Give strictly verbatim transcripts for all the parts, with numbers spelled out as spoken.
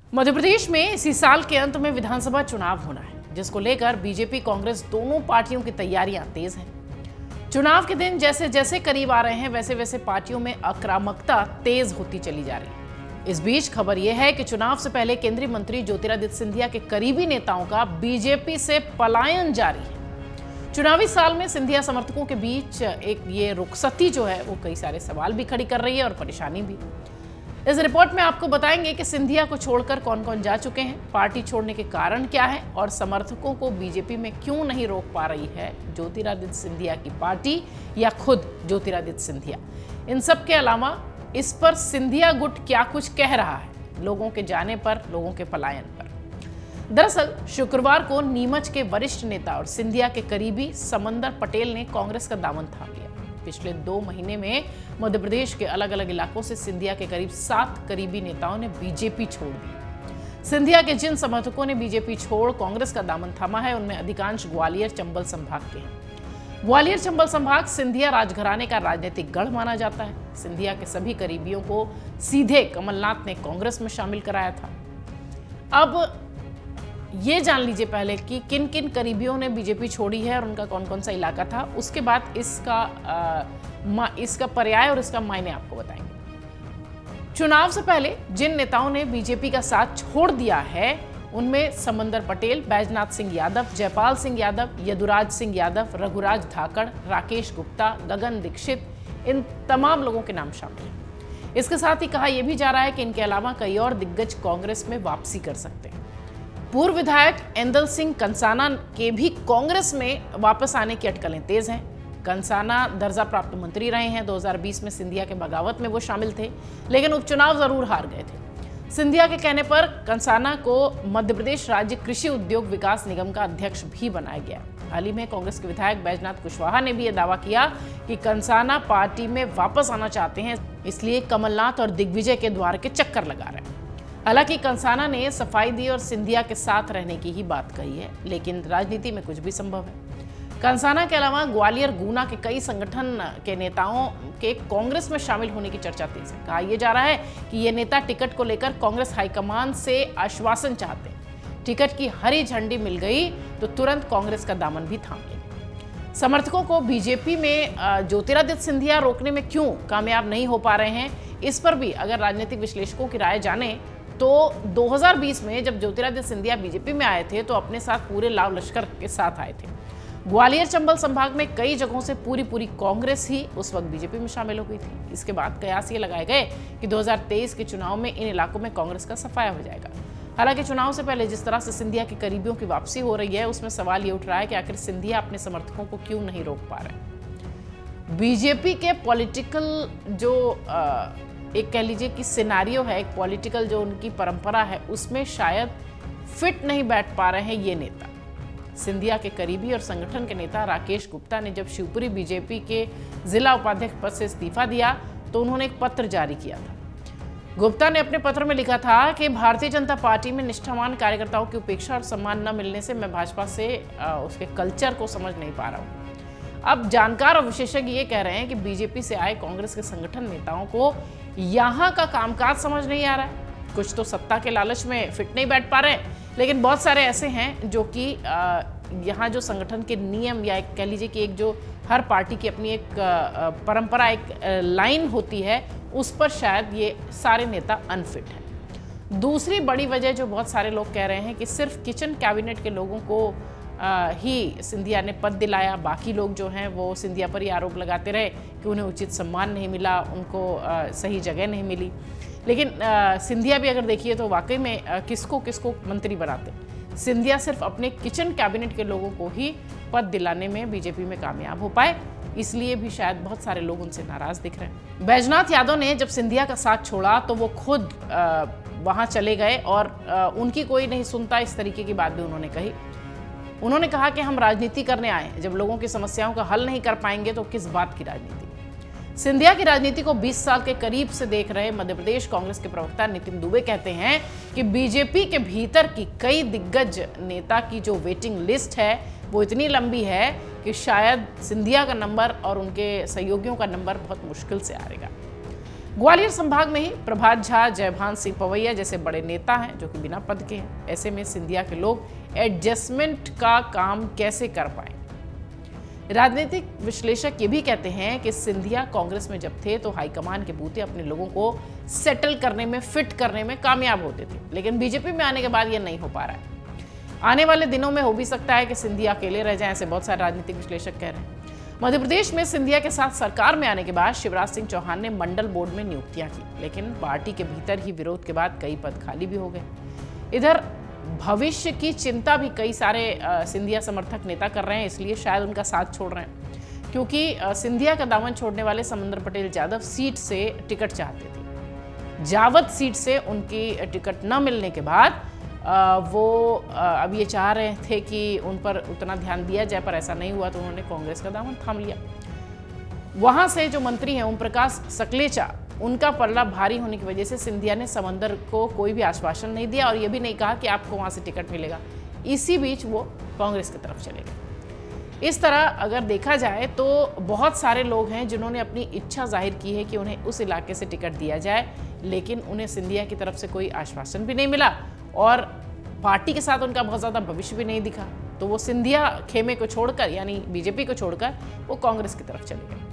मध्य प्रदेश में इसी साल के अंत में विधानसभा चुनाव होना है, जिसको लेकर बीजेपी कांग्रेस दोनों पार्टियों की तैयारियां तेज हैं। चुनाव के दिन जैसे जैसे करीब आ रहे हैं, वैसे वैसे पार्टियों में आक्रामकता तेज होती चली जा रही है। इस बीच खबर यह है कि चुनाव से पहले केंद्रीय मंत्री ज्योतिरादित्य सिंधिया के करीबी नेताओं का बीजेपी से पलायन जारी है। चुनावी साल में सिंधिया समर्थकों के बीच एक ये रुखसती जो है वो कई सारे सवाल भी खड़ी कर रही है और परेशानी भी। इस रिपोर्ट में आपको बताएंगे कि सिंधिया को छोड़कर कौन कौन जा चुके हैं, पार्टी छोड़ने के कारण क्या है और समर्थकों को बीजेपी में क्यों नहीं रोक पा रही है ज्योतिरादित्य सिंधिया की पार्टी या खुद ज्योतिरादित्य सिंधिया। इन सब के अलावा इस पर सिंधिया गुट क्या कुछ कह रहा है, लोगों के जाने पर, लोगों के पलायन पर। दरअसल शुक्रवार को नीमच के वरिष्ठ नेता और सिंधिया के करीबी समंदर पटेल ने कांग्रेस का दामन थाम लिया। पिछले दो महीने में मध्य प्रदेश के अलग अलग इलाकों से सिंधिया के करीब सात करीबी नेताओं ने बीजेपी छोड़ दी। सिंधिया के जिन समर्थकों ने बीजेपी छोड़ कांग्रेस का दामन थामा है, उनमें अधिकांश ग्वालियर चंबल संभाग के हैं। ग्वालियर चंबल संभाग सिंधिया राजघराने का राजनीतिक गढ़ माना जाता है। सिंधिया के सभी करीबियों को सीधे कमलनाथ ने कांग्रेस में शामिल कराया था। अब ये जान लीजिए पहले कि किन किन करीबियों ने बीजेपी छोड़ी है और उनका कौन कौन सा इलाका था। उसके बाद इसका आ, इसका पर्याय और इसका मायने आपको बताएंगे। चुनाव से पहले जिन नेताओं ने बीजेपी का साथ छोड़ दिया है, उनमें समंदर पटेल, बैजनाथ सिंह यादव, जयपाल सिंह यादव, यदुराज सिंह यादव, रघुराज धाकड़, राकेश गुप्ता, गगन दीक्षित, इन तमाम लोगों के नाम शामिल हैं। इसके साथ ही कहा यह भी जा रहा है कि इनके अलावा कई और दिग्गज कांग्रेस में वापसी कर सकते हैं। पूर्व विधायक एंदल सिंह कंसाना के भी कांग्रेस में वापस आने की अटकलें तेज हैं। कंसाना दर्जा प्राप्त मंत्री रहे हैं। दो हज़ार बीस में सिंधिया के बगावत में वो शामिल थे, लेकिन उपचुनाव जरूर हार गए थे। सिंधिया के कहने पर कंसाना को मध्य प्रदेश राज्य कृषि उद्योग विकास निगम का अध्यक्ष भी बनाया गया। हाल ही में कांग्रेस के विधायक बैजनाथ कुशवाहा ने भी यह दावा किया कि कंसाना पार्टी में वापस आना चाहते हैं, इसलिए कमलनाथ और दिग्विजय के द्वार के चक्कर लगा रहे हैं। हालांकि कंसाना ने सफाई दी और सिंधिया के साथ रहने की ही बात कही है, लेकिन राजनीति में कुछ भी संभव है। कंसाना के अलावा ग्वालियर, गुना के कई संगठन के नेताओं के कांग्रेस में शामिल होने की चर्चा तेज है। कहा यह जा रहा है कि ये नेता टिकट को लेकर कांग्रेस हाईकमान से आश्वासन चाहते हैं। टिकट की हरी झंडी मिल गई तो तुरंत कांग्रेस का दामन भी थाम लेंगे। समर्थकों को बीजेपी में ज्योतिरादित्य सिंधिया रोकने में क्यों कामयाब नहीं हो पा रहे हैं, इस पर भी अगर राजनीतिक विश्लेषकों की राय जाने तो दो हज़ार बीस में जब ज्योतिरादित्य सिंधिया बीजेपी में आए थे तो अपने साथ पूरे लाव लश्कर के साथ आए थे। ग्वालियर चंबल संभाग में कई जगहों से पूरी पूरी कांग्रेस ही उस वक्त बीजेपी में शामिल हो गई थी। इसके बाद कयास ये लगाए गए कि दो हज़ार तेईस के चुनाव में इन इलाकों में कांग्रेस का सफाया हो जाएगा। हालांकि चुनाव से पहले जिस तरह से सिंधिया के करीबियों की वापसी हो रही है, उसमें सवाल ये उठ रहा है कि आखिर सिंधिया अपने समर्थकों को क्यों नहीं रोक पा रहे। बीजेपी के पॉलिटिकल जो आ, एक कह लीजिए कि सिनारियो है, एक पॉलिटिकल जो उनकी परंपरा है, उसमें शायद फिट नहीं बैठ पा रहे हैं ये नेता। सिंधिया के करीबी और संगठन के नेता राकेश गुप्ता ने जब शिवपुरी बीजेपी के जिला उपाध्यक्ष पद से इस्तीफा दिया तो उन्होंने एक पत्र जारी किया था। गुप्ता ने अपने पत्र में लिखा था कि भारतीय जनता पार्टी में निष्ठावान कार्यकर्ताओं की उपेक्षा और सम्मान न मिलने से मैं भाजपा से उसके कल्चर को समझ नहीं पा रहा हूँ। अब जानकार और विशेषज्ञ ये कह रहे हैं कि बीजेपी से आए कांग्रेस के संगठन नेताओं को यहाँ का कामकाज समझ नहीं आ रहा है। कुछ तो सत्ता के लालच में फिट नहीं बैठ पा रहे हैं, लेकिन बहुत सारे ऐसे हैं जो कि यहाँ जो संगठन के नियम या एक कह लीजिए कि एक जो हर पार्टी की अपनी एक परंपरा, एक लाइन होती है, उस पर शायद ये सारे नेता अनफिट हैं। दूसरी बड़ी वजह जो बहुत सारे लोग कह रहे हैं कि सिर्फ किचन कैबिनेट के लोगों को आ, ही सिंधिया ने पद दिलाया, बाकी लोग जो हैं वो सिंधिया पर ही आरोप लगाते रहे कि उन्हें उचित सम्मान नहीं मिला, उनको आ, सही जगह नहीं मिली। लेकिन आ, सिंधिया भी अगर देखिए तो वाकई में आ, किसको किसको मंत्री बनाते, सिंधिया सिर्फ अपने किचन कैबिनेट के लोगों को ही पद दिलाने में बीजेपी में कामयाब हो पाए, इसलिए भी शायद बहुत सारे लोग उनसे नाराज दिख रहे हैं। बैजनाथ यादव ने जब सिंधिया का साथ छोड़ा तो वो खुद आ, वहाँ चले गए और आ, उनकी कोई नहीं सुनता, इस तरीके की बात भी उन्होंने कही। उन्होंने कहा कि हम राजनीति करने आए, जब लोगों की समस्याओं का हल नहीं कर पाएंगे तो किस बात की राजनीति। सिंधिया की राजनीति को बीस साल के करीब से देख रहे मध्य प्रदेश कांग्रेस के प्रवक्ता नितिन दुबे कहते हैं कि बीजेपी के भीतर की कई दिग्गज नेता की जो वेटिंग लिस्ट है वो इतनी लंबी है कि शायद सिंधिया का नंबर और उनके सहयोगियों का नंबर बहुत मुश्किल से आएगा। ग्वालियर संभाग में ही प्रभात झा, जयभान सिंह पवैया जैसे बड़े नेता हैं जो कि बिना पद के हैं। ऐसे में सिंधिया के लोग एडजस्टमेंट का काम कैसे कर पाए? राजनीतिक विश्लेषक ये भी कहते हैं कि सिंधिया कांग्रेस में जब थे तो हाईकमान के बूते अपने लोगों को सेटल करने में, फिट करने में कामयाब होते थे, लेकिन बीजेपी में आने के बाद ये नहीं हो पा रहा है। आने वाले दिनों में हो भी सकता है कि सिंधिया अकेले रह जाएं, ऐसे बहुत सारे राजनीतिक विश्लेषक कह रहे हैं। मध्य प्रदेश में सिंधिया के साथ सरकार में आने के बाद शिवराज सिंह चौहान ने मंडल बोर्ड में नियुक्तियां की, लेकिन पार्टी के भीतर ही विरोध के बाद कई पद खाली भी हो गए। इधर भविष्य की चिंता भी कई सारे सिंधिया समर्थक नेता कर रहे हैं, इसलिए शायद उनका साथ छोड़ रहे हैं, क्योंकि सिंधिया का दामन छोड़ने वाले समंदर पटेल यादव सीट से टिकट चाहते थे। जावत सीट से उनकी टिकट न मिलने के बाद वो अब ये चाह रहे थे कि उन पर उतना ध्यान दिया जाए, पर ऐसा नहीं हुआ तो उन्होंने कांग्रेस का दामन थाम लिया। वहां से जो मंत्री हैं ओम प्रकाश सकलेचा, उनका पल्ला भारी होने की वजह से सिंधिया ने समंदर को कोई भी आश्वासन नहीं दिया और ये भी नहीं कहा कि आपको वहां से टिकट मिलेगा। इसी बीच वो कांग्रेस की तरफ चले गए। इस तरह अगर देखा जाए तो बहुत सारे लोग हैं जिन्होंने अपनी इच्छा जाहिर की है कि उन्हें उस इलाके से टिकट दिया जाए, लेकिन उन्हें सिंधिया की तरफ से कोई आश्वासन भी नहीं मिला और पार्टी के साथ उनका बहुत ज़्यादा भविष्य भी नहीं दिखा, तो वो सिंधिया खेमे को छोड़कर, यानी बीजेपी को छोड़कर, वो कांग्रेस की तरफ चले गए।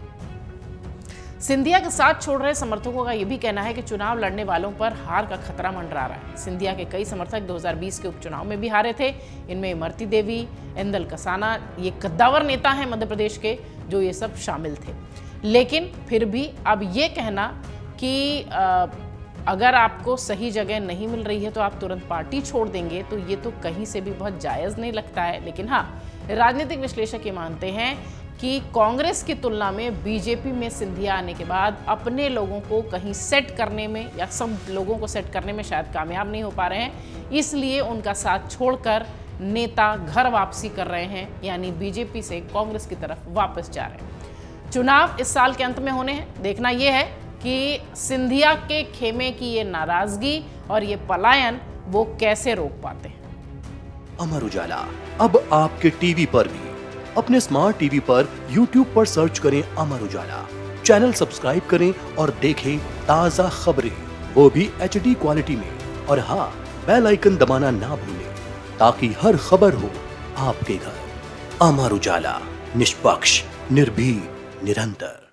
सिंधिया के साथ छोड़ रहे समर्थकों का यह भी कहना है कि चुनाव लड़ने वालों पर हार का खतरा मंडरा रहा है। सिंधिया के कई समर्थक दो हज़ार बीस के उपचुनाव में भी हारे थे। इनमें इमरती देवी, इंदल कसाना, ये कद्दावर नेता हैं मध्य प्रदेश के, जो ये सब शामिल थे। लेकिन फिर भी अब ये कहना कि आ, अगर आपको सही जगह नहीं मिल रही है तो आप तुरंत पार्टी छोड़ देंगे, तो ये तो कहीं से भी बहुत जायज़ नहीं लगता है। लेकिन हाँ, राजनीतिक विश्लेषक ये मानते हैं कि कांग्रेस की तुलना में बीजेपी में सिंधिया आने के बाद अपने लोगों को कहीं सेट करने में या सब लोगों को सेट करने में शायद कामयाब नहीं हो पा रहे हैं, इसलिए उनका साथ छोड़कर नेता घर वापसी कर रहे हैं, यानी बीजेपी से कांग्रेस की तरफ वापस जा रहे हैं। चुनाव इस साल के अंत में होने हैं। देखना यह है कि सिंधिया के खेमे की ये नाराजगी और ये पलायन वो कैसे रोक पाते हैं। अमर उजाला अब आपके टीवी पर भी। अपने स्मार्ट टीवी पर यूट्यूब पर सर्च करें अमर उजाला, चैनल सब्सक्राइब करें और देखें ताजा खबरें, वो भी एच डी क्वालिटी में। और हाँ, बेल आइकन दबाना ना भूलें ताकि हर खबर हो आपके घर। अमर उजाला, निष्पक्ष, निर्भीक, निरंतर।